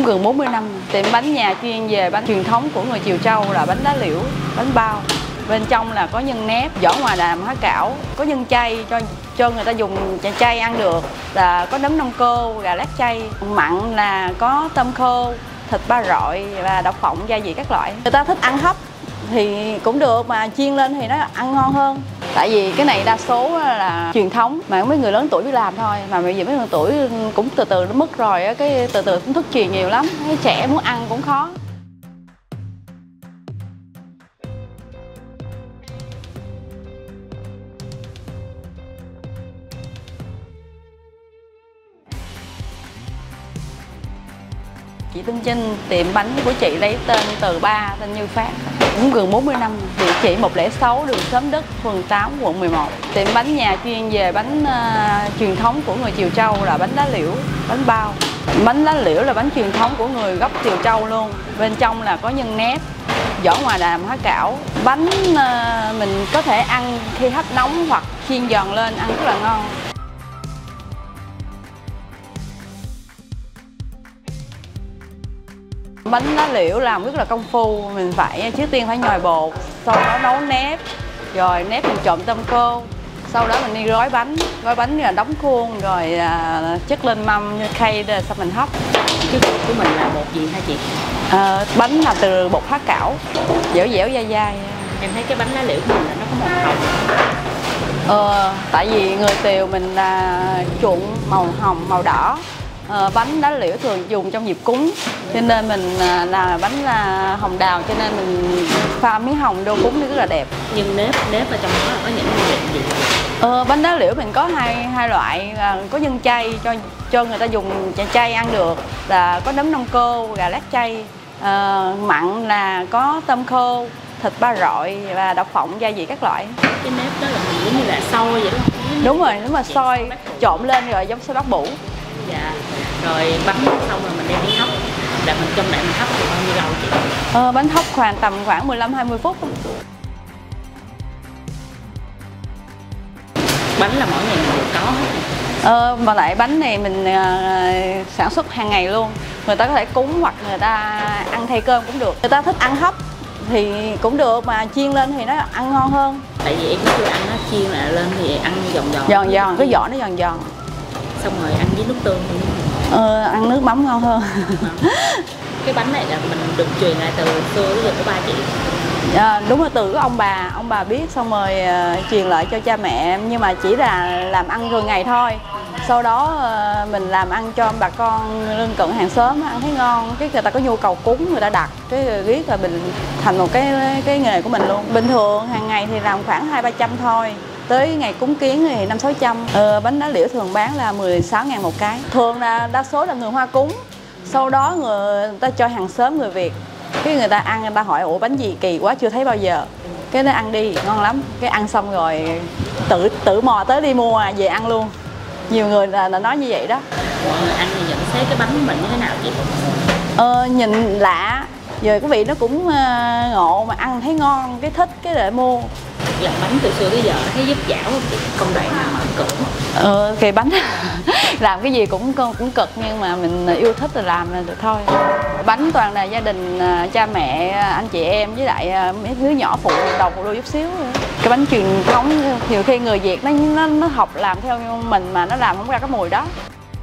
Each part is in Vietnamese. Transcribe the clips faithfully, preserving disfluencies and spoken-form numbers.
Cũng gần bốn mươi năm. Tiệm bánh nhà chuyên về bánh truyền thống của người Triều Châu là bánh lá liễu, bánh bao. Bên trong là có nhân nếp, vỏ ngoài là há cảo, có nhân chay cho cho người ta dùng chay ăn được, là có nấm đông cô, gà lát chay. Mặn là có tôm khô, thịt ba rọi và đậu phộng, gia vị các loại. Người ta thích ăn hấp thì cũng được, mà chiên lên thì nó ăn ngon hơn. Tại vì cái này đa số là truyền thống mà mấy người lớn tuổi biết làm thôi, mà bây giờ mấy người tuổi cũng từ từ nó mất rồi, cái từ từ cũng thức truyền nhiều lắm, cái trẻ muốn ăn cũng khó. Chị Tân Trinh, tiệm bánh của chị lấy tên từ ba, tên Như Phát. Cũng gần bốn mươi năm. Địa chỉ một không sáu đường Xóm Đất, phường tám, quận mười một. Tiệm bánh nhà chuyên về bánh uh, truyền thống của người Triều Châu là bánh lá liễu, bánh bao. Bánh lá liễu là bánh truyền thống của người gốc Triều Châu luôn. Bên trong là có nhân nếp, vỏ ngoài là há cảo. Bánh uh, mình có thể ăn khi hấp nóng hoặc chiên giòn lên ăn rất là ngon. Bánh lá liễu làm rất là công phu, mình phải trước tiên phải nhồi bột, sau đó nấu nếp, rồi nếp mình trộn tôm khô, sau đó mình đi gói bánh, gói bánh là đóng khuôn, rồi à, chất lên mâm như khay rồi sau mình hấp. Cái bột của mình là bột gì hả chị? À, bánh là từ bột há cảo, dẻo dẻo dai dai. Em thấy cái bánh lá liễu của mình là nó có màu hồng. Ờ, tại vì người Tiều mình là chuộng màu hồng, màu đỏ. Ờ, bánh lá liễu thường dùng trong dịp cúng, cho nên mình là bánh là hồng đào, cho nên mình pha miếng hồng vô cúng rất là đẹp. Nhưng nếp nếp ở trong đó là có những nguyên liệu gì? Ờ, bánh lá liễu mình có hai hai loại, có nhân chay cho cho người ta dùng chay ăn được, là có nấm đông cô, gà lát chay. Ờ, mặn là có tôm khô, thịt ba rọi và đậu phộng, gia vị các loại. Cái nếp đó là mình giống như là xôi vậy đúng không? Đúng rồi, đúng rồi, xôi trộn lên rồi giống xôi bát bủ. Dạ. Rồi bánh xong rồi mình đem đi hấp. Là mình trong này mình hấp được bao nhiêu lâu chị? Ờ, bánh hấp khoảng tầm khoảng mười lăm hai mươi phút. Bánh là mỗi ngày mình đều có hết. Ờ, mà lại bánh này mình uh, sản xuất hàng ngày luôn. Người ta có thể cúng hoặc người ta ăn thay cơm cũng được. Người ta thích ăn hấp thì cũng được, mà chiên lên thì nó ăn ngon hơn. Tại vì em chưa ăn nó, chiên lại lên thì ăn giòn giòn. Giòn giòn, cái vỏ nó giòn giòn. Xong rồi ăn với nước tương. Ờ, ăn nước mắm ngon hơn. Cái bánh này là mình được truyền lại từ xưa tới giờ của ba chị. À, đúng rồi, từ ông bà, ông bà biết xong rồi uh, truyền lại cho cha mẹ, nhưng mà chỉ là làm ăn thường ngày thôi. Sau đó uh, mình làm ăn cho bà con lân cận hàng xóm ăn thấy ngon, cái người ta có nhu cầu cúng người ta đặt, cái riết là mình thành một cái cái nghề của mình luôn. Bình thường hàng ngày thì làm khoảng hai ba trăm thôi. Tới ngày cúng kiến thì năm sáu trăm. Ờ, bánh lá liễu thường bán là mười sáu ngàn một cái. Thường là đa số là người Hoa cúng. Sau đó người ta cho hàng xóm người Việt. Cái người ta ăn, người ta hỏi ủa bánh gì kỳ quá chưa thấy bao giờ. Cái nó ăn đi, ngon lắm. Cái ăn xong rồi tự tự mò tới đi mua về ăn luôn. Nhiều người là, là nói như vậy đó. Mọi người ăn thì nhận xét cái bánh của mình như thế nào chị? Ờ, nhìn lạ, giờ cái vị nó cũng uh, ngộ mà ăn thấy ngon, cái thích cái để mua. Làm bánh từ xưa tới giờ thấy vất vả không? Công đoạn nào mà cực? Ờ, cái bánh làm cái gì cũng cũng cực, nhưng mà mình yêu thích thì làm là được thôi. Bánh toàn là gia đình, cha mẹ, anh chị em với lại mấy đứa nhỏ phụ đầu phụ đôi chút xíu. Cái bánh truyền thống nhiều khi người Việt nó nó, nó học làm theo mình mà nó làm không ra cái mùi đó.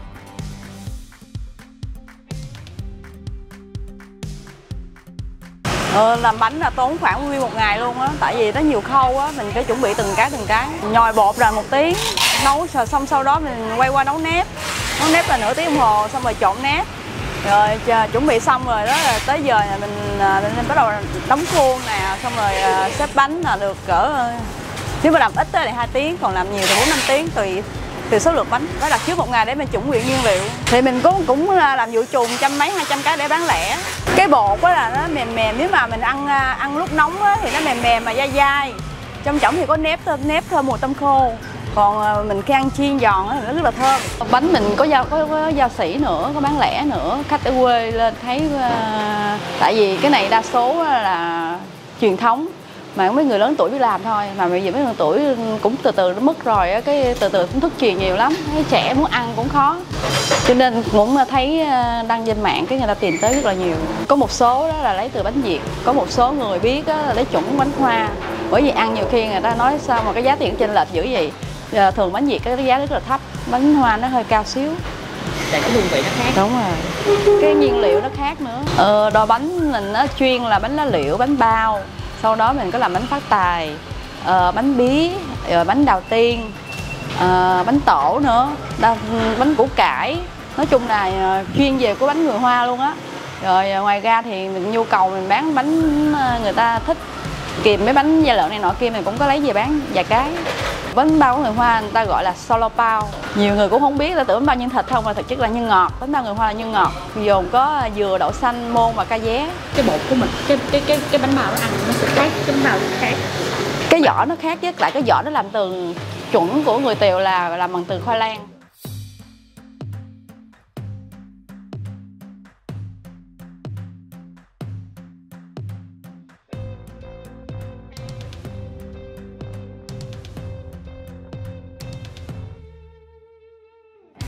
Ờ, làm bánh là tốn khoảng nguyên một ngày luôn á, tại vì nó nhiều khâu á, mình phải chuẩn bị từng cái từng cái. Nhồi bột là một tiếng, nấu xong sau đó mình quay qua nấu nếp, nấu nếp là nửa tiếng đồng hồ, xong rồi trộn nếp, rồi chờ, chuẩn bị xong rồi đó là tới giờ là mình, mình bắt đầu đóng khuôn nè, xong rồi xếp bánh là được cỡ, nếu mà làm ít thì hai tiếng, còn làm nhiều thì bốn năm tiếng tùy từ số lượng bánh. Phải đặt trước một ngày để mình chuẩn bị nguyên liệu. Thì mình cũng cũng làm vụ chùm trăm mấy hai trăm cái để bán lẻ. Cái bột á là nó mềm mềm, nếu mà mình ăn ăn lúc nóng á thì nó mềm mềm mà dai dai. Trong trỏng thì có nếp thơm, nếp thơm mùi tôm khô. Còn mình khi ăn chiên giòn á thì nó rất là thơm. Bánh mình có giao có, có giao sỉ nữa, có bán lẻ nữa. Khách ở quê lên thấy uh, tại vì cái này đa số là truyền thống mà không mấy người lớn tuổi biết làm thôi, mà bây giờ mấy người tuổi cũng từ từ nó mất rồi á, cái từ từ cũng thức truyền nhiều lắm, cái trẻ muốn ăn cũng khó, cho nên cũng thấy đăng trên mạng cái người ta tìm tới rất là nhiều. Có một số đó là lấy từ bánh Việt, có một số người biết đó là lấy chuẩn bánh hoa, bởi vì ăn nhiều khi người ta nói sao mà cái giá tiền chênh lệch dữ vậy. Giờ thường bánh Việt cái giá rất là thấp, bánh hoa nó hơi cao xíu. Tại cái hương vị nó khác. Đúng rồi, cái nhiên liệu nó khác nữa. Ờ, đò bánh mình nó chuyên là bánh lá liễu, bánh bao, sau đó mình có làm bánh phát tài, ờ, bánh bí, rồi bánh đào tiên, ờ, bánh tổ nữa, đa, bánh củ cải. Nói chung là chuyên về của bánh người Hoa luôn á. Rồi ngoài ra thì mình nhu cầu mình bán bánh người ta thích kìm mấy bánh da lợn này nọ kia mình cũng có lấy về bán vài cái. Bánh bao của người Hoa người ta gọi là solo bao. Nhiều người cũng không biết, ta tưởng bánh bao nhân thịt không, mà thực chất là nhân ngọt. Bánh bao người Hoa là nhân ngọt, gồm có dừa, đậu xanh, môn và ca vé. Cái bột của mình, cái cái cái cái bánh bao nó ăn nó sẽ khác, cái bánh bao nó khác. Cái vỏ nó khác, với lại cái vỏ nó làm từ chuẩn của người Tàu là làm bằng từ khoai lang.